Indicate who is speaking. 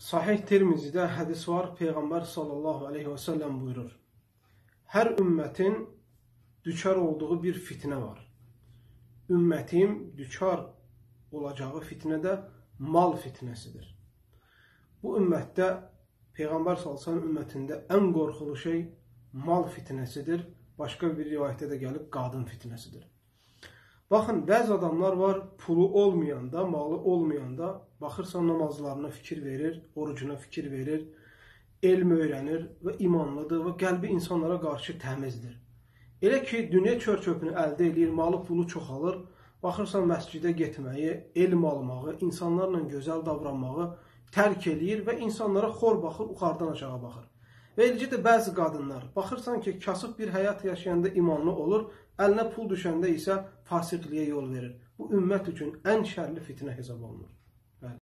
Speaker 1: Sahih Tirmizi'de hadis var. Peygamber sallallahu aleyhi ve sellem buyurur. Her ümmetin düçar olduğu bir fitne var. Ümmetim düçar olacağı fitne de mal fitnesidir. Bu ümmette Peygamber sallallahu aleyhi ve sellem ümmetinde en korkulu şey mal fitnesidir. Başka bir rivayette de gelip kadın fitnesidir. Bakın bazı adamlar var, pulu olmayanda, malı olmayanda, baxırsan namazlarına fikir verir, orucuna fikir verir, elm öğrenir ve imanlıdır ve qəlbi insanlara karşı təmizdir. Elə ki, dünya çör-çöpünü əldə edir, malı pulu çoxalır, baxırsan məscidə getməyi, elm almağı, insanlarla gözəl davranmağı tərk edir və insanlara xor baxır, yuxarıdan aşağı baxır. Və eləcə də bəzi qadınlar, baxırsan ki, kasıb bir həyat yaşayanda imanlı olur, əlinə pul düşəndə isə fasiqliyə yol verir. Bu ümmət üçün ən şərli fitnə hesab olunur.